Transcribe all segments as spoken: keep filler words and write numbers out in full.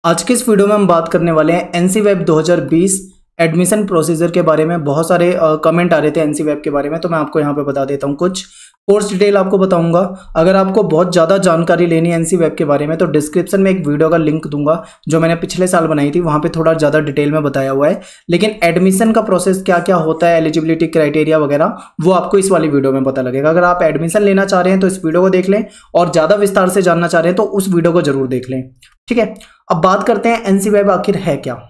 आज के इस वीडियो में हम बात करने वाले हैं एनसी वेब दो हज़ार बीस एडमिशन प्रोसीजर के बारे में। बहुत सारे कमेंट आ रहे थे एनसी वेब के बारे में, तो मैं आपको यहाँ पे बता देता हूँ। कुछ कोर्स डिटेल आपको बताऊंगा। अगर आपको बहुत ज़्यादा जानकारी लेनी है एनसी वेब के बारे में तो डिस्क्रिप्शन में एक वीडियो का लिंक दूंगा जो मैंने पिछले साल बनाई थी, वहाँ पे थोड़ा ज़्यादा डिटेल में बताया हुआ है। लेकिन एडमिशन का प्रोसेस क्या क्या होता है, एलिजिबिलिटी क्राइटेरिया वगैरह, वो आपको इस वाली वीडियो में पता लगेगा। अगर आप एडमिशन लेना चाह रहे हैं तो इस वीडियो को देख लें, और ज़्यादा विस्तार से जानना चाह रहे हैं तो उस वीडियो को जरूर देख लें। ठीक है, अब बात करते हैं एनसी वेब आखिर है क्या।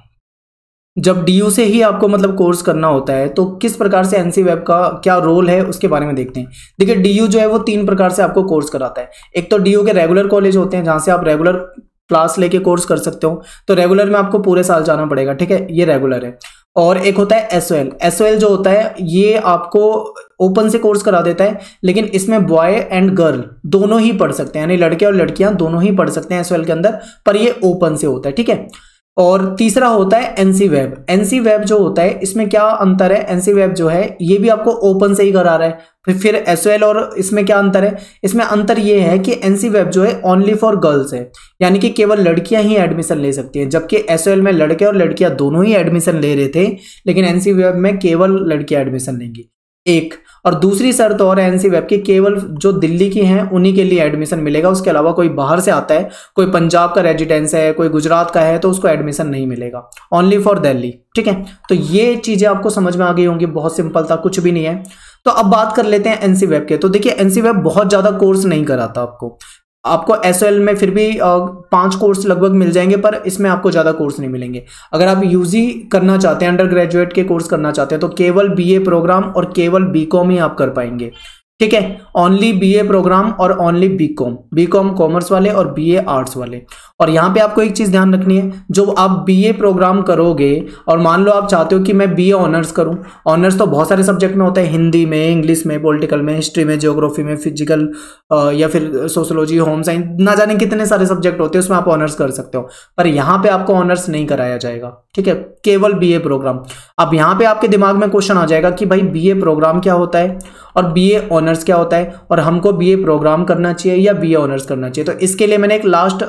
जब डीयू से ही आपको मतलब कोर्स करना होता है तो किस प्रकार से एनसी वेब का क्या रोल है उसके बारे में देखते हैं। देखिए, डीयू जो है वो तीन प्रकार से आपको कोर्स कराता है। एक तो डीयू के रेगुलर कॉलेज होते हैं जहां से आप रेगुलर क्लास लेके कोर्स कर सकते हो, तो रेगुलर में आपको पूरे साल जाना पड़ेगा। ठीक है, ये रेगुलर है। और एक होता है एसओएल। एसओएल जो होता है ये आपको ओपन से कोर्स करा देता है, लेकिन इसमें बॉय एंड गर्ल दोनों ही पढ़ सकते हैं, यानी लड़के और लड़कियां दोनों ही पढ़ सकते हैं एसओएल के अंदर, पर ये ओपन से होता है। ठीक है, और तीसरा होता है एनसी वेब। एनसी वेब जो होता है इसमें क्या अंतर है, एनसी वेब जो है ये भी आपको ओपन से ही करा रहा है। फिर फिर एसओएल और इसमें क्या अंतर है, इसमें अंतर ये है कि एनसी वेब जो है ओनली फॉर गर्ल्स है, यानी कि केवल लड़कियां ही एडमिशन ले सकती हैं। जबकि एसओएल में लड़के और लड़कियां दोनों ही एडमिशन ले रहे थे, लेकिन एनसी वेब में केवल लड़कियां एडमिशन लेंगी। एक और दूसरी शर्त और एनसी वेब की, केवल जो दिल्ली की हैं उन्हीं के लिए एडमिशन मिलेगा। उसके अलावा कोई बाहर से आता है, कोई पंजाब का रेजिडेंस है, कोई गुजरात का है, तो उसको एडमिशन नहीं मिलेगा। Only for Delhi. ठीक है, तो ये चीजें आपको समझ में आ गई होंगी। बहुत सिंपल था, कुछ भी नहीं है। तो अब बात कर लेते हैं एनसी वेब के। तो देखिए, एनसी वेब बहुत ज्यादा कोर्स नहीं कराता आपको। आपको एसओएल में फिर भी पांच कोर्स लगभग मिल जाएंगे, पर इसमें आपको ज्यादा कोर्स नहीं मिलेंगे। अगर आप यूजी करना चाहते हैं, अंडर ग्रेजुएट के कोर्स करना चाहते हैं, तो केवल बीए प्रोग्राम और केवल बीकॉम ही आप कर पाएंगे। ठीक है, ओनली बीए प्रोग्राम और ओनली बीकॉम, बीकॉम कॉमर्स वाले और बीए आर्ट्स वाले। और यहाँ पे आपको एक चीज ध्यान रखनी है, जो आप बीए प्रोग्राम करोगे और मान लो आप चाहते हो कि मैं बीए ऑनर्स करूं, ऑनर्स तो बहुत सारे सब्जेक्ट में होता है, हिंदी में, इंग्लिश में, पॉलिटिकल में, हिस्ट्री में, ज्योग्राफी में, फिजिकल या फिर सोशोलॉजी, होम साइंस, ना जाने कितने सारे सब्जेक्ट होते हैं, उसमें आप ऑनर्स कर सकते हो। पर यहाँ पे आपको ऑनर्स नहीं कराया जाएगा। ठीक है, केवल बीए प्रोग्राम। अब यहाँ पे आपके दिमाग में क्वेश्चन आ जाएगा कि भाई बीए प्रोग्राम क्या होता है और बीए ऑनर्स क्या होता है, और हमको बीए प्रोग्राम करना चाहिए या बीए ऑनर्स करना चाहिए। तो इसके लिए मैंने एक लास्ट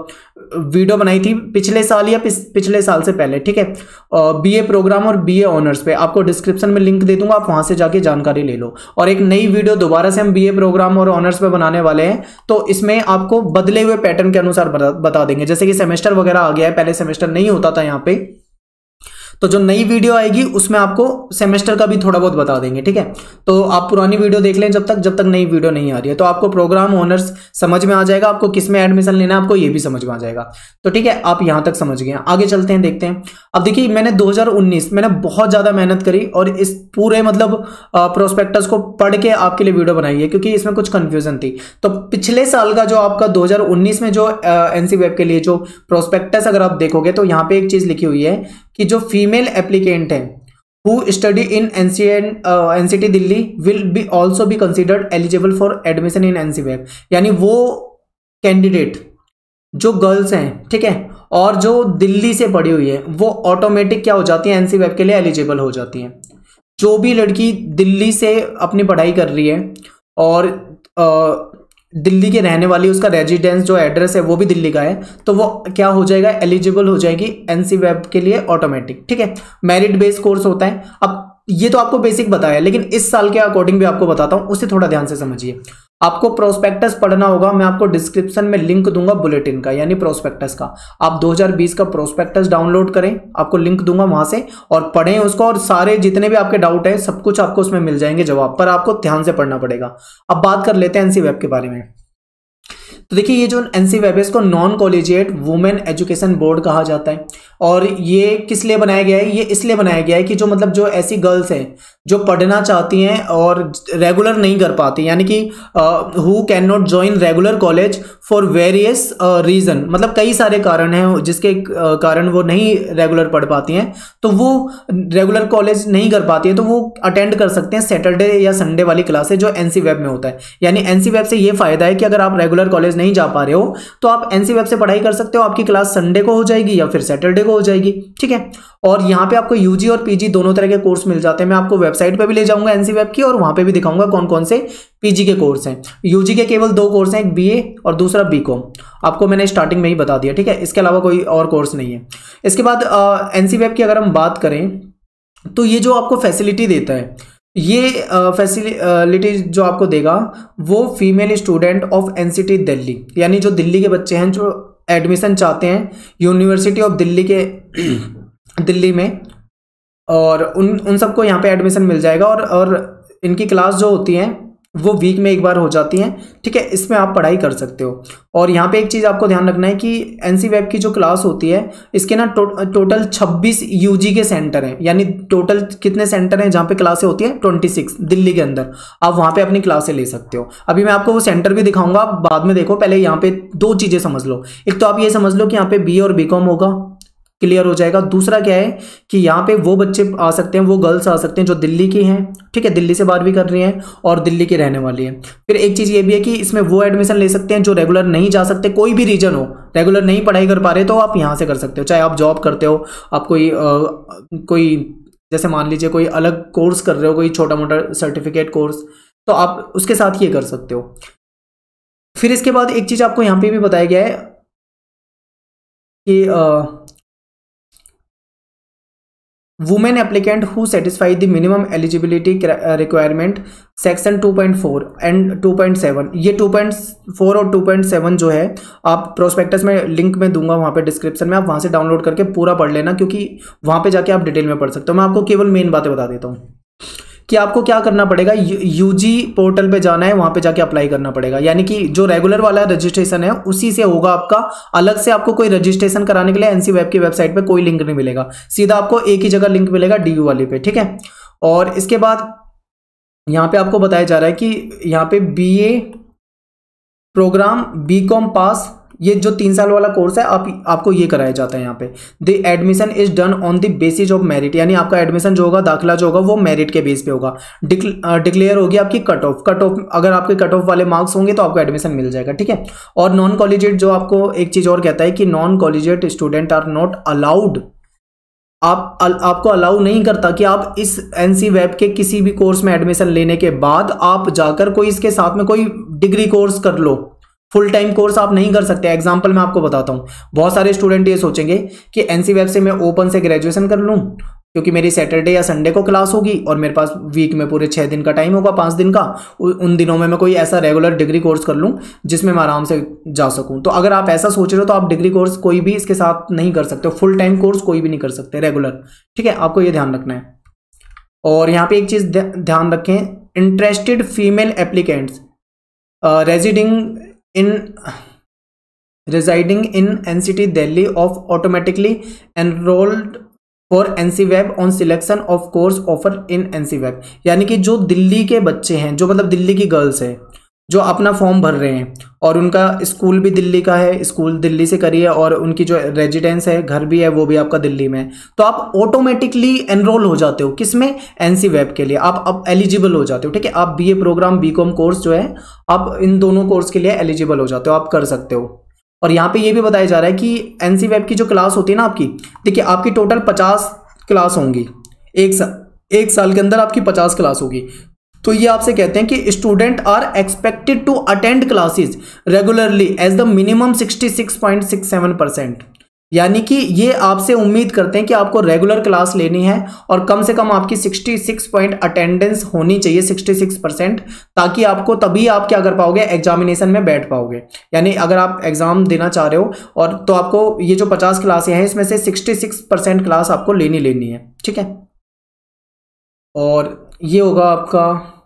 वीडियो बनाई थी पिछले साल या पिछले साल से पहले। ठीक है, बीए प्रोग्राम और बीए ऑनर्स पे आपको डिस्क्रिप्शन में लिंक दे दूंगा, आप वहां से जाके जानकारी ले लो। और एक नई वीडियो दोबारा से हम बीए प्रोग्राम और ऑनर्स पे बनाने वाले हैं, तो इसमें आपको बदले हुए पैटर्न के अनुसार बता देंगे। जैसे कि सेमेस्टर वगैरह आ गया है, पहले सेमेस्टर नहीं होता था यहाँ पे, तो जो नई वीडियो आएगी उसमें आपको सेमेस्टर का भी थोड़ा बहुत बता देंगे। ठीक है, तो आप पुरानी वीडियो देख लें जब तक जब तक नई वीडियो नहीं आ रही है, तो आपको प्रोग्राम ऑनर्स समझ में आ जाएगा, आपको किस में एडमिशन लेना है आपको ये भी समझ में आ जाएगा। तो ठीक है, आप यहां तक समझ गए। आगे चलते हैं, देखते हैं। अब देखिए, मैंने दो हज़ार उन्नीस मैंने बहुत ज्यादा मेहनत करी और इस पूरे मतलब प्रोस्पेक्टस को पढ़ के आपके लिए वीडियो बनाई है, क्योंकि इसमें कुछ कंफ्यूजन थी। तो पिछले साल का जो आपका दो हज़ार उन्नीस में जो एनसी वेब के लिए जो प्रोस्पेक्टस अगर आप देखोगे तो यहाँ पे एक चीज लिखी हुई है कि जो फीमेल एप्लीकेंट है who study in N C T Delhi will be also be considered eligible for admission in NC वेब। यानी वो कैंडिडेट जो गर्ल्स हैं, ठीक है, और जो दिल्ली से पढ़ी हुई है, वो ऑटोमेटिक क्या हो जाती है, एनसी वेब के लिए एलिजिबल हो जाती हैं। जो भी लड़की दिल्ली से अपनी पढ़ाई कर रही है और आ, दिल्ली के रहने वाली, उसका रेजिडेंस जो एड्रेस है वो भी दिल्ली का है, तो वो क्या हो जाएगा, एलिजिबल हो जाएगी एनसी वेब के लिए ऑटोमेटिक। ठीक है, मेरिट बेस्ड कोर्स होता है। अब ये तो आपको बेसिक बताया, लेकिन इस साल के अकॉर्डिंग भी आपको बताता हूं, उसे थोड़ा ध्यान से समझिए। आपको प्रोस्पेक्टस पढ़ना होगा, मैं आपको डिस्क्रिप्शन में लिंक दूंगा बुलेटिन का, यानी प्रोस्पेक्टस का। आप दो हज़ार बीस का प्रोस्पेक्टस डाउनलोड करें, आपको लिंक दूंगा वहां से, और पढ़ें उसको, और सारे जितने भी आपके डाउट है सब कुछ आपको उसमें मिल जाएंगे जवाब, पर आपको ध्यान से पढ़ना पड़ेगा। अब बात कर लेते हैं एनसी वेब के बारे में। तो देखिए, ये जो एनसी वेब है इसको non collegiate women education board कहा जाता है। और ये किस लिए बनाया गया है, ये इसलिए बनाया गया है कि जो मतलब जो ऐसी गर्ल्स हैं जो पढ़ना चाहती हैं और रेगुलर नहीं कर पाती, यानी कि who can not join regular college for various reason, मतलब कई सारे कारण हैं जिसके uh, कारण वो नहीं रेगुलर पढ़ पाती हैं, तो वो रेगुलर कॉलेज नहीं कर पाती है, तो वो अटेंड कर सकते हैं सैटरडे या संडे वाली क्लासेज जो एनसी वेब में होता है। यानी एनसी वेब से ये फायदा है कि अगर आप रेगुलर कॉलेज नहीं जा पा रहे हो तो आप एनसी वेब से पढ़ाई कर सकते हो। आपकी क्लास संडे को हो जाएगी या फिर सैटरडे को हो जाएगी, ठीक है। और यहाँ पे आपको यूजी और पीजी दोनों तरह के कोर्स मिल जाते हैं। मैं आपको वेबसाइट पे भी ले जाऊंगा एनसी वेब की और वहाँ पे भी दिखाऊंगा कौन कौन से पीजी के कोर्स हैं। यूजी के केवल दो कोर्स हैं, एक बीए और दूसरा बीकॉम। आपको मैंने स्टार्टिंग में ही बता दिया, ठीक है। इसके अलावा कोई और कोर्स नहीं है। इसके बाद एनसी वेब की अगर हम बात करें तो ये जो आपको फैसिलिटी देता है, ये फैसिलिटी जो आपको देगा वो female student of NCT Delhi, यानी जो दिल्ली के बच्चे हैं जो एडमिशन चाहते हैं यूनिवर्सिटी ऑफ दिल्ली के दिल्ली में, और उन उन सबको यहाँ पे एडमिशन मिल जाएगा। और और इनकी क्लास जो होती हैं वो वीक में एक बार हो जाती हैं, ठीक है। इसमें आप पढ़ाई कर सकते हो। और यहाँ पे एक चीज़ आपको ध्यान रखना है कि एनसी वेब की जो क्लास होती है इसके ना टो, टोटल छब्बीस यूजी के सेंटर हैं, यानी टोटल कितने सेंटर हैं जहाँ पे क्लासें होती हैं छब्बीस दिल्ली के अंदर। आप वहाँ पे अपनी क्लासें ले सकते हो। अभी मैं आपको वो सेंटर भी दिखाऊंगा, आप बाद में देखो। पहले यहाँ पे दो चीज़ें समझ लो। एक तो आप ये समझ लो कि यहाँ पे बी और बी कॉम होगा, क्लियर हो जाएगा। दूसरा क्या है कि यहाँ पे वो बच्चे आ सकते हैं, वो गर्ल्स आ सकते हैं जो दिल्ली की हैं, ठीक है, दिल्ली से बारहवीं कर रही हैं और दिल्ली की रहने वाली है। फिर एक चीज़ ये भी है कि इसमें वो एडमिशन ले सकते हैं जो रेगुलर नहीं जा सकते, कोई भी रीजन हो, रेगुलर नहीं पढ़ाई कर पा रहे तो आप यहाँ से कर सकते हो। चाहे आप जॉब करते हो, आप कोई आ, कोई जैसे मान लीजिए कोई अलग कोर्स कर रहे हो, कोई छोटा मोटा सर्टिफिकेट कोर्स, तो आप उसके साथ ये कर सकते हो। फिर इसके बाद एक चीज़ आपको यहाँ पे भी बताया गया है कि आ, women applicant who satisfy the minimum eligibility requirement section two point four and two point seven, ये टू पॉइंट फोर और टू पॉइंट सेवन जो है आप प्रोस्पेक्टस में लिंक में दूंगा वहाँ पे डिस्क्रिप्शन में, आप वहाँ से डाउनलोड करके पूरा पढ़ लेना, क्योंकि वहाँ पे जाके आप डिटेल में पढ़ सकते हो। मैं आपको केवल मेन बातें बता देता हूँ कि आपको क्या करना पड़ेगा। यूजी पोर्टल पे जाना है, वहाँ पे जाके अप्लाई करना पड़ेगा, यानी कि जो रेगुलर वाला रजिस्ट्रेशन है उसी से होगा आपका। अलग से आपको कोई रजिस्ट्रेशन कराने के लिए एनसी वेब की वेबसाइट पे कोई लिंक नहीं मिलेगा, सीधा आपको एक ही जगह लिंक मिलेगा, डीयू वाली पे, ठीक है। और इसके बाद यहाँ पे आपको बताया जा रहा है कि यहाँ पे B A program, B com pass, ये जो तीन साल वाला कोर्स है आप आपको ये कराया जाता है यहाँ पे। The admission is done on the basis of merit, यानी आपका एडमिशन जो होगा, दाखिला जो होगा वो मेरिट के बेस पे होगा। डिक्लेयर होगी आपकी कट ऑफ, कट ऑफ अगर आपके कट ऑफ वाले मार्क्स होंगे तो आपको एडमिशन मिल जाएगा, ठीक है। और नॉन कॉलेजिएट जो आपको एक चीज और कहता है कि non collegiate student are not allowed, आप आपको अलाउ नहीं करता कि आप इस एनसी वेब के किसी भी कोर्स में एडमिशन लेने के बाद आप जाकर कोई इसके साथ में कोई डिग्री कोर्स कर लो। फुल टाइम कोर्स आप नहीं कर सकते। एग्जांपल मैं आपको बताता हूँ, बहुत सारे स्टूडेंट ये सोचेंगे कि एनसी वेब से मैं ओपन से ग्रेजुएशन कर लूँ, क्योंकि मेरी सैटरडे या संडे को क्लास होगी और मेरे पास वीक में पूरे छः दिन का टाइम होगा, पाँच दिन का, उन दिनों में मैं कोई ऐसा रेगुलर डिग्री कोर्स कर लूँ जिसमें मैं आराम से जा सकूँ। तो अगर आप ऐसा सोच रहे हो तो आप डिग्री कोर्स कोई भी इसके साथ नहीं कर सकते, फुल टाइम कोर्स कोई भी नहीं कर सकते रेगुलर, ठीक है। आपको ये ध्यान रखना है। और यहाँ पे एक चीज़ ध्यान रखें, interested female applicants residing in residing in N C T Delhi of automatically enrolled for N C Web on selection of course offer in N C Web, यानी कि जो दिल्ली के बच्चे हैं, जो मतलब दिल्ली की गर्ल्स है जो अपना फॉर्म भर रहे हैं और उनका स्कूल भी दिल्ली का है, स्कूल दिल्ली से करी है और उनकी जो रेजिडेंस है, घर भी है, वो भी आपका दिल्ली में है, तो आप ऑटोमेटिकली एनरोल हो जाते हो किसमें, एनसी वेब के लिए आप अब एलिजिबल हो जाते हो, ठीक है। आप बीए प्रोग्राम, बीकॉम कोर्स जो है आप इन दोनों कोर्स के लिए एलिजिबल हो जाते हो, आप कर सकते हो। और यहाँ पे ये भी बताया जा रहा है कि एनसी वेब की जो क्लास होती है ना आपकी, देखिए आपकी टोटल पचास क्लास होंगी एक साल एक साल के अंदर आपकी पचास क्लास होगी। तो ये आपसे कहते हैं कि student are expected to attend classes regularly as the minimum sixty six point six seven percent, यानी कि ये आपसे उम्मीद करते हैं कि आपको रेगुलर क्लास लेनी है और कम से कम आपकी छियासठ पॉइंट अटेंडेंस होनी चाहिए, छियासठ परसेंट, ताकि आपको तभी आप क्या कर पाओगे, एग्जामिनेशन में बैठ पाओगे। यानी अगर आप एग्जाम देना चाह रहे हो और तो आपको ये जो पचास क्लासें हैं इसमें से छियासठ परसेंट क्लास आपको लेनी लेनी है, ठीक है। और ये होगा आपका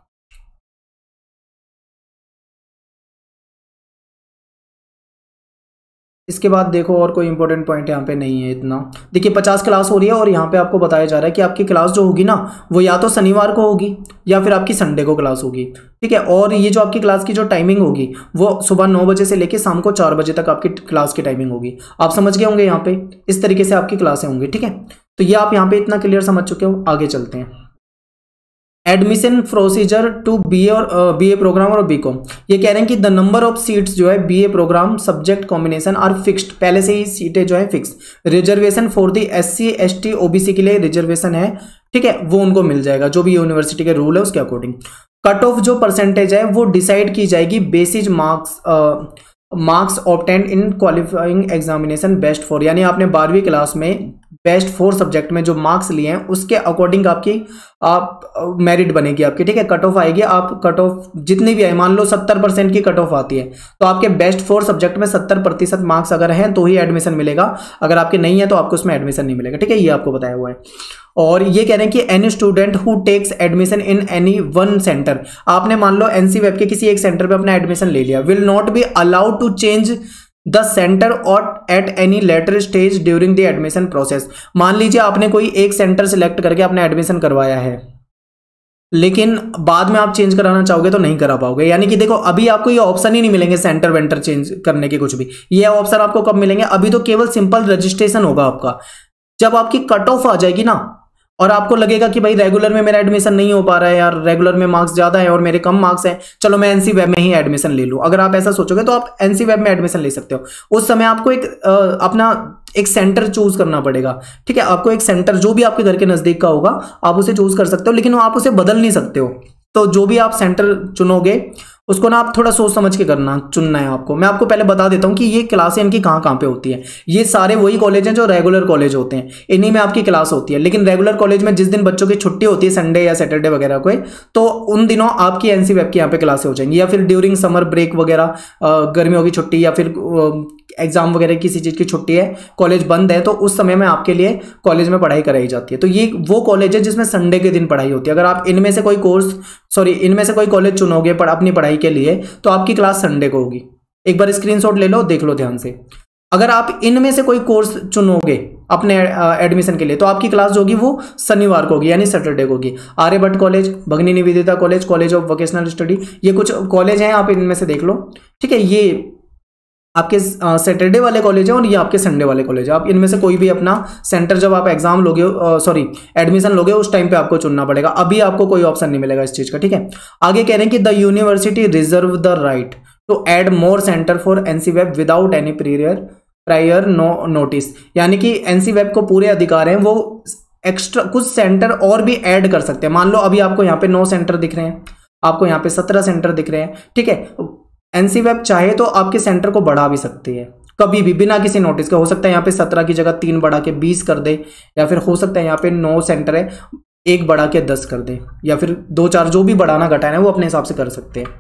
इसके बाद देखो और कोई इंपॉर्टेंट पॉइंट यहाँ पे नहीं है इतना। देखिए पचास क्लास हो रही है और यहाँ पे आपको बताया जा रहा है कि आपकी क्लास जो होगी ना वो या तो शनिवार को होगी या फिर आपकी संडे को क्लास होगी, ठीक है। और ये जो आपकी क्लास की जो टाइमिंग होगी वो सुबह नौ बजे से लेकर शाम को चार बजे तक आपकी क्लास की टाइमिंग होगी। आप समझ गए होंगे यहाँ पे, इस तरीके से आपकी क्लासें होंगी, ठीक है। तो ये आप यहाँ पे इतना क्लियर समझ चुके हो, आगे चलते हैं। एडमिशन प्रोसीजर टू बीए और बीए प्रोग्राम और बीकॉम, ये कह रहे हैं कि द नंबर ऑफ सीट्स जो है BA program subject combination are fixed, पहले से ही सीटें जो है fix. Reservation for the SC ST OBC के लिए रिजर्वेशन है, ठीक है, वो उनको मिल जाएगा जो भी यूनिवर्सिटी के रूल है उसके अकॉर्डिंग। कट ऑफ जो परसेंटेज है वो डिसाइड की जाएगी basis marks marks obtained in qualifying examination best four, यानी आपने बारहवीं क्लास में बेस्ट फोर सब्जेक्ट में जो मार्क्स लिए हैं उसके अकॉर्डिंग आपकी आप मेरिट बनेगी आपकी, ठीक है, कट ऑफ आएगी। आप कट ऑफ जितनी भी है, मान लो सत्तर परसेंट की कट ऑफ आती है तो आपके बेस्ट फोर सब्जेक्ट में सत्तर प्रतिशत मार्क्स अगर हैं तो ही एडमिशन मिलेगा, अगर आपके नहीं है तो आपको उसमें एडमिशन नहीं मिलेगा, ठीक है, ये आपको बताया हुआ है। और ये कह रहे हैं कि any student who takes admission in any one centre, आपने मान लो एनसी वेब के किसी एक सेंटर पे अपना एडमिशन ले लिया, will not be allowed to change the centre और at any later stage during the admission process. मान लीजिए आपने कोई एक सेंटर सिलेक्ट करके अपना एडमिशन करवाया है, लेकिन बाद में आप चेंज कराना चाहोगे तो नहीं करा पाओगे, यानी कि देखो अभी आपको ये ऑप्शन ही नहीं मिलेंगे सेंटर वेंटर चेंज करने के कुछ भी, ये ऑप्शन आपको कब मिलेंगे, अभी तो केवल सिंपल रजिस्ट्रेशन होगा आपका। जब आपकी कट ऑफ आ जाएगी ना और आपको लगेगा कि भाई रेगुलर में मेरा एडमिशन नहीं हो पा रहा है यार, रेगुलर में मार्क्स ज्यादा है और मेरे कम मार्क्स हैं, चलो मैं एनसी वेब में ही एडमिशन ले लूं, अगर आप ऐसा सोचोगे तो आप एनसी वेब में एडमिशन ले सकते हो। उस समय आपको एक आ, अपना एक सेंटर चूज करना पड़ेगा, ठीक है, आपको एक सेंटर जो भी आपके घर के नजदीक का होगा आप उसे चूज कर सकते हो, लेकिन आप उसे बदल नहीं सकते हो। तो जो भी आप सेंटर चुनोगे उसको ना आप थोड़ा सोच समझ के करना चुनना है आपको। मैं आपको पहले बता देता हूँ कि ये क्लासें इनकी कहाँ कहाँ पे होती है। ये सारे वही कॉलेज हैं जो रेगुलर कॉलेज होते हैं, इन्हीं में आपकी क्लास होती है। लेकिन रेगुलर कॉलेज में जिस दिन बच्चों की छुट्टी होती है, संडे या सैटरडे वगैरह को, तो उन दिनों आपकी एनसी वेब की यहाँ पे क्लासें हो जाएंगी, या फिर ड्यूरिंग समर ब्रेक वगैरह, गर्मियों की छुट्टी या फिर एग्जाम वगैरह किसी चीज़ की छुट्टी है, कॉलेज बंद है, तो उस समय में आपके लिए कॉलेज में पढ़ाई कराई जाती है। तो ये वो कॉलेज है जिसमें संडे के दिन पढ़ाई होती है। अगर आप इनमें से कोई कोर्स सॉरी इनमें से कोई कॉलेज चुनोगे पढ़, अपनी पढ़ाई के लिए, तो आपकी क्लास संडे को होगी। एक बार स्क्रीनशॉट ले लो, देख लो ध्यान से। अगर आप इनमें से कोई कोर्स चुनोगे अपने एडमिशन के लिए तो आपकी क्लास जो होगी वो शनिवार को होगी, यानी सैटरडे को होगी। Aryabhatta college, Bhagini Nivedita college, college of vocational study, ये कुछ कॉलेज हैं, आप इनमें से देख लो, ठीक है। ये आपके सैटरडे वाले कॉलेज है और ये आपके संडे वाले कॉलेज है। आप इनमें से कोई भी अपना सेंटर जब आप एग्जाम लोगे सॉरी एडमिशन लोगे उस टाइम पे आपको चुनना पड़ेगा, अभी आपको कोई ऑप्शन नहीं मिलेगा इस चीज का, ठीक है। आगे कह रहे हैं कि the university reserve the right to add more centre for NC वेब without any prior prior no notice, यानी कि एनसी वेब को पूरे अधिकार हैं, वो एक्स्ट्रा कुछ सेंटर और भी ऐड कर सकते हैं। मान लो अभी आपको यहाँ पे नौ सेंटर दिख रहे हैं, आपको यहाँ पे सत्रह सेंटर दिख रहे हैं, ठीक है। एनसी वेब चाहे तो आपके सेंटर को बढ़ा भी सकती है कभी भी बिना किसी नोटिस के। हो सकता है यहाँ पे सत्रह की जगह तीन बढ़ा के बीस कर दे, या फिर हो सकता है यहाँ पे नौ सेंटर है एक बढ़ा के दस कर दे, या फिर दो चार जो भी बढ़ाना घटाना है वो अपने हिसाब से कर सकते हैं।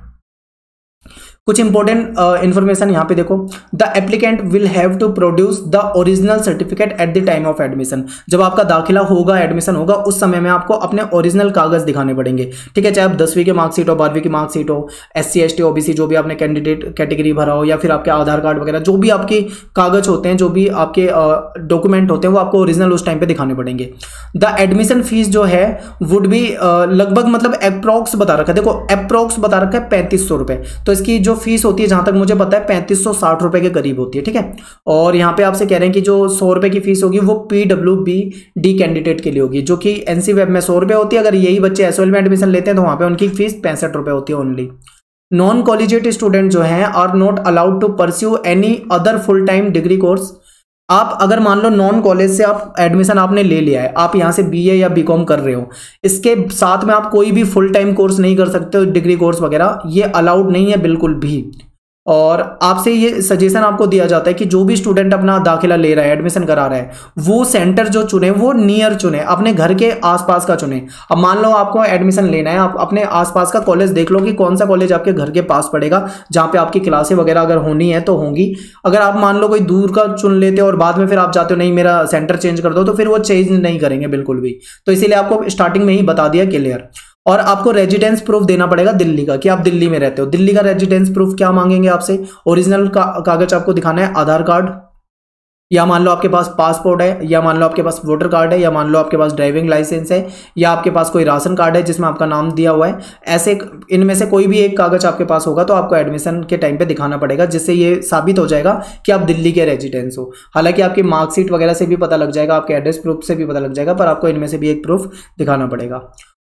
कुछ इंपॉर्टेंट इंफॉर्मेशन यहाँ पे देखो, the applicant will have to produce the original certificate at the time of admission. जब आपका दाखिला होगा, एडमिशन होगा, उस समय में आपको अपने ओरिजिनल कागज दिखाने पड़ेंगे, ठीक है। चाहे आप दसवीं के मार्कशीट हो, बारहवीं की मार्कशीट हो, S C S T OBC जो भी आपने कैंडिडेट कैटेगरी भरा हो, या फिर आपके आधार कार्ड वगैरह जो भी आपके कागज होते हैं, जो भी आपके डॉक्यूमेंट होते हैं, वो आपको ओरिजिनल उस टाइम पे दिखाने पड़ेंगे। द एडमिशन फीस जो है वुड भी लगभग मतलब अप्रोक्स बता रखा है, देखो अप्रोक्स बता रखा है पैंतीस सौ रुपए, तो इसकी जो फीस होती है जहां तक मुझे पता है पैंतीस सौ साठ रुपए के करीब होती है, ठीक है। और यहां पे आपसे कह रहे हैं कि जो सौ रुपए की फीस होगी वो पीडब्ल्यू बी डी कैंडिडेट के लिए होगी, जो कि एनसी वेब में सौ रुपए होती है। अगर यही बच्चे एसओएल में एडमिशन लेते हैं तो वहां पे उनकी फीस पैंसठ रुपए होती है ओनली। नॉन कॉलेजिएट स्टूडेंट जो हैं are not allowed to pursue any other full time degree course. आप अगर मान लो नॉन कॉलेज से आप एडमिशन आपने ले लिया है, आप यहाँ से बीए या बीकॉम कर रहे हो, इसके साथ में आप कोई भी फुल टाइम कोर्स नहीं कर सकते हो, डिग्री कोर्स वगैरह ये अलाउड नहीं है बिल्कुल भी। और आपसे ये सजेशन आपको दिया जाता है कि जो भी स्टूडेंट अपना दाखिला ले रहा है, एडमिशन करा रहा है, वो सेंटर जो चुने वो नियर चुने, अपने घर के आसपास का चुने। अब मान लो आपको एडमिशन लेना है, आप अपने आसपास का कॉलेज देख लो कि कौन सा कॉलेज आपके घर के पास पड़ेगा, जहाँ पे आपकी क्लासें वगैरह अगर होनी है तो होंगी। अगर आप मान लो कोई दूर का चुन लेते हो और बाद में फिर आप चाहते हो नहीं मेरा सेंटर चेंज कर दो, तो फिर वो चेंज नहीं करेंगे बिल्कुल भी। तो इसीलिए आपको स्टार्टिंग में ही बता दिया क्लियर। और आपको रेजिडेंस प्रूफ देना पड़ेगा दिल्ली का, कि आप दिल्ली में रहते हो। दिल्ली का रेजिडेंस प्रूफ क्या मांगेंगे आपसे, ओरिजिनल का कागज आपको दिखाना है, आधार कार्ड, या मान लो आपके पास पासपोर्ट है, या मान लो आपके पास वोटर कार्ड है, या मान लो आपके पास ड्राइविंग लाइसेंस है, या आपके पास कोई राशन कार्ड है जिसमें आपका नाम दिया हुआ है। ऐसे इनमें से कोई भी एक कागज आपके पास होगा तो आपको एडमिशन के टाइम पे दिखाना पड़ेगा, जिससे ये साबित हो जाएगा कि आप दिल्ली के रेजिडेंस हो। हालांकि आपकी मार्कशीट वगैरह से भी पता लग जाएगा, आपके एड्रेस प्रूफ से भी पता लग जाएगा, पर आपको इनमें से भी एक प्रूफ दिखाना पड़ेगा।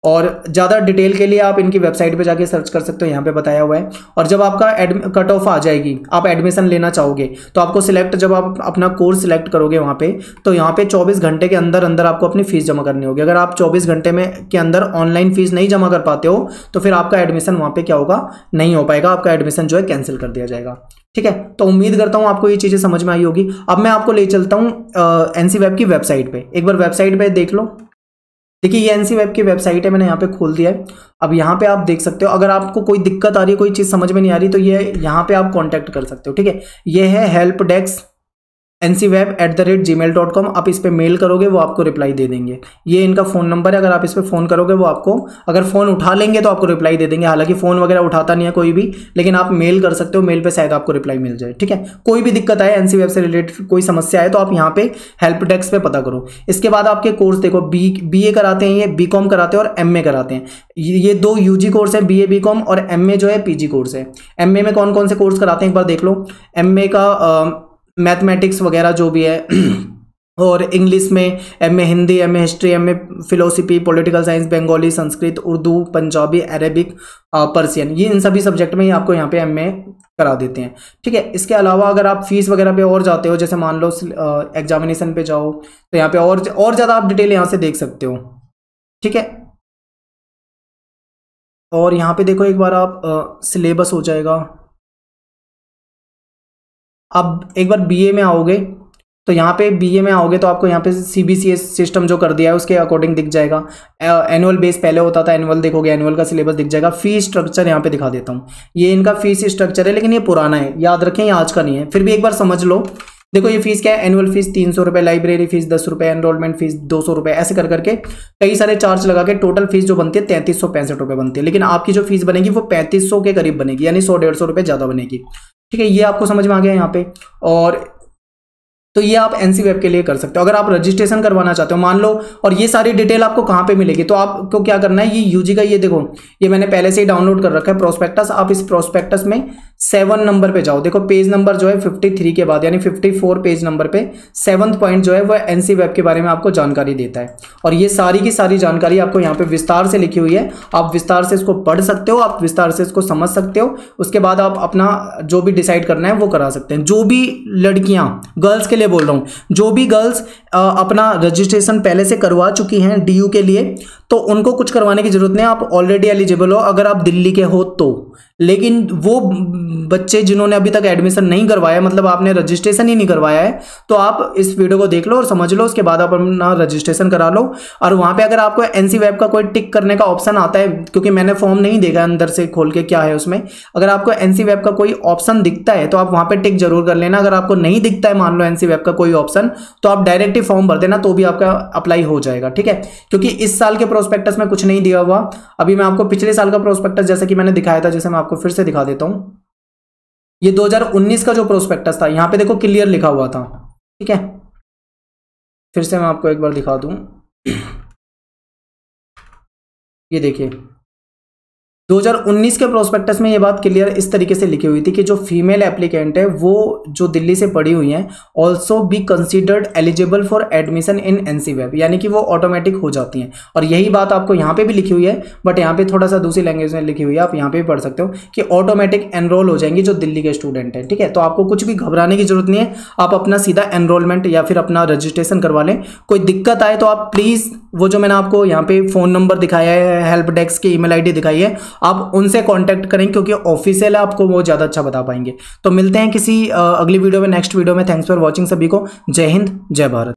और ज़्यादा डिटेल के लिए आप इनकी वेबसाइट पे जाके सर्च कर सकते हो, यहाँ पे बताया हुआ है। और जब आपका कट ऑफ आ जाएगी, आप एडमिशन लेना चाहोगे तो आपको सिलेक्ट, जब आप अपना कोर्स सिलेक्ट करोगे वहाँ पे, तो यहाँ पे चौबीस घंटे के अंदर अंदर आपको अपनी फीस जमा करनी होगी। अगर आप चौबीस घंटे में के अंदर ऑनलाइन फीस नहीं जमा कर पाते हो तो फिर आपका एडमिशन वहाँ पे क्या होगा, नहीं हो पाएगा, आपका एडमिशन जो है कैंसिल कर दिया जाएगा। ठीक है, तो उम्मीद करता हूँ आपको ये चीज़ें समझ में आई होगी। अब मैं आपको ले चलता हूँ एनसीवेब की वेबसाइट पे, एक बार वेबसाइट पे देख लो। देखिए ये एनसीवेब की वेबसाइट है, मैंने यहाँ पे खोल दिया है। अब यहाँ पे आप देख सकते हो, अगर आपको कोई दिक्कत आ रही है, कोई चीज़ समझ में नहीं आ रही, तो ये यहाँ पे आप कॉन्टैक्ट कर सकते हो। ठीक है, ये है help desk NCWEB at the rate G mail dot com. आप इस पर मेल करोगे वो आपको रिप्लाई दे देंगे। ये इनका फ़ोन नंबर है, अगर आप इस पर फ़ोन करोगे वो आपको, अगर फ़ोन उठा लेंगे तो आपको रिप्लाई दे देंगे। हालांकि फ़ोन वगैरह उठाता नहीं है कोई भी, लेकिन आप मेल कर सकते हो, मेल पे शायद आपको रिप्लाई मिल जाए। ठीक है, कोई भी दिक्कत आए, एनसीवेब से रिलेटेड कोई समस्या है, तो आप यहाँ पे हेल्प डेस्क पे पता करो। इसके बाद आपके कोर्स देखो, बी बी ए कराते हैं, ये बी कॉम कराते हैं और एम ए कराते हैं। ये दो यू जी कोर्स है, बी ए बी कॉम, और एम ए जो है पी जी कोर्स है। एम ए में कौन कौन से कोर्स कराते हैं एक बार देख लो। एम ए का मैथमेटिक्स वगैरह जो भी है और इंग्लिश में M A Hindi, M A history, M A philosophy, political science, Bengali, Sanskrit, Urdu, Punjabi, Arabic, Persian, ये इन सभी सब्जेक्ट में ही आपको यहाँ पे एम ए करा देते हैं। ठीक है, इसके अलावा अगर आप फीस वगैरह पे और जाते हो, जैसे मान लो एग्जामिनेशन पे जाओ तो यहाँ पे और और ज़्यादा आप डिटेल यहाँ से देख सकते हो। ठीक है, और यहाँ पे देखो एक बार आप सिलेबस हो जाएगा। अब एक बार बीए में आओगे तो यहाँ पे बीए में आओगे तो आपको यहाँ पे सीबीसीएस सिस्टम जो कर दिया है उसके अकॉर्डिंग दिख जाएगा। एनुअल बेस पहले होता था, एनुअल देखोगे, एनुअल का सिलेबस दिख जाएगा। फीस स्ट्रक्चर यहाँ पे दिखा देता हूँ, ये इनका फीस स्ट्रक्चर है, लेकिन ये पुराना है, याद रखें, ये आज का नहीं है, फिर भी एक बार समझ लो। देखो ये फीस क्या है, एनुअल फीस तीन सौ रुपये, लाइब्रेरी फीस दस रुपये, एनरोलमेंट फीस दो सौ रुपये, ऐसे कर करके कई सारे चार्ज लगा के टोटल फीस जो बनती है तैंतीस सौ पैंसठ रुपये बनती है। लेकिन आपकी जो फीस बनेगी वो पैंतीस सौ के करीब बनेगी, यानी सौ डेढ़ सौ रुपये ज़्यादा बनेगी। ठीक है, ये आपको समझ में आ गया यहाँ पे। और तो ये आप एनसीवेब के लिए कर सकते हो। अगर आप रजिस्ट्रेशन करवाना चाहते हो, मान लो, और ये सारी डिटेल आपको कहाँ पे मिलेगी, तो आपको क्या करना है, ये यूजी का, ये देखो, ये मैंने पहले से ही डाउनलोड कर रखा है प्रोस्पेक्टस। आप इस प्रोस्पेक्टस में सेवन नंबर पे जाओ, देखो पेज नंबर जो है फिफ्टी थ्री के बाद, यानी फिफ्टी फोर पेज नंबर पे सेवंथ पॉइंट जो है वो एनसीवेब के बारे में आपको जानकारी देता है। और ये सारी की सारी जानकारी आपको यहाँ पे विस्तार से लिखी हुई है, आप विस्तार से इसको पढ़ सकते हो, आप विस्तार से इसको समझ सकते हो। उसके बाद आप अपना जो भी डिसाइड करना है वो करा सकते हैं। जो भी लड़कियां, गर्ल्स के लिए बोल रहा हूँ, जो भी गर्ल्स अपना रजिस्ट्रेशन पहले से करवा चुकी हैं डीयू के लिए, तो उनको कुछ करवाने की जरूरत नहीं, आप ऑलरेडी एलिजिबल हो अगर आप दिल्ली के हो तो। लेकिन वो बच्चे जिन्होंने अभी तक एडमिशन नहीं करवाया, मतलब आपने रजिस्ट्रेशन ही नहीं करवाया है, तो आप इस वीडियो को देख लो और समझ लो, उसके बाद आप अपना रजिस्ट्रेशन करा लो। और वहाँ पे अगर आपको एनसीवेब का कोई टिक करने का ऑप्शन आता है, क्योंकि मैंने फॉर्म नहीं देखा अंदर से खोल के क्या है उसमें, अगर आपको एनसीवेब का कोई ऑप्शन दिखता है तो आप वहाँ पे टिक जरूर कर लेना। अगर आपको नहीं दिखता है, मान लो एनसीवेब का कोई ऑप्शन, तो आप डायरेक्ट ही फॉर्म भर देना, तो भी आपका अप्लाई हो जाएगा। ठीक है, क्योंकि इस साल के प्रोस्पेक्टस में कुछ नहीं दिया हुआ। अभी मैं आपको पिछले साल का प्रोस्पेक्टस जैसा कि मैंने दिखाया था, जैसे मैं आपको फिर से दिखा देता हूं, ये दो हज़ार उन्नीस का जो प्रोस्पेक्टस था, यहां पे देखो क्लियर लिखा हुआ था। ठीक है, फिर से मैं आपको एक बार दिखा दूं, ये देखिए दो हज़ार उन्नीस के प्रोस्पेक्टस में ये बात क्लियर इस तरीके से लिखी हुई थी कि जो फीमेल एप्लीकेंट है वो जो दिल्ली से पढ़ी हुई हैं, also be considered eligible for admission in NCWEB, यानी कि वो ऑटोमेटिक हो जाती हैं। और यही बात आपको यहाँ पे भी लिखी हुई है, बट यहाँ पे थोड़ा सा दूसरी लैंग्वेज में लिखी हुई है, आप यहाँ पे भी पढ़ सकते हो कि ऑटोमेटिक एनरोल हो जाएंगी जो दिल्ली के स्टूडेंट हैं। ठीक है, तो आपको कुछ भी घबराने की जरूरत नहीं है, आप अपना सीधा एनरोलमेंट या फिर अपना रजिस्ट्रेशन करवा लें। कोई दिक्कत आए तो आप प्लीज़ वो जो मैंने आपको यहाँ पे फ़ोन नंबर दिखाया है, हेल्प डेस्क की ईमेल आईडी दिखाई है, आप उनसे कांटेक्ट करें, क्योंकि ऑफिशियल है, आपको वो ज़्यादा अच्छा बता पाएंगे। तो मिलते हैं किसी अगली वीडियो में, नेक्स्ट वीडियो में। थैंक्स फॉर वॉचिंग सभी को। जय हिंद, जय भारत।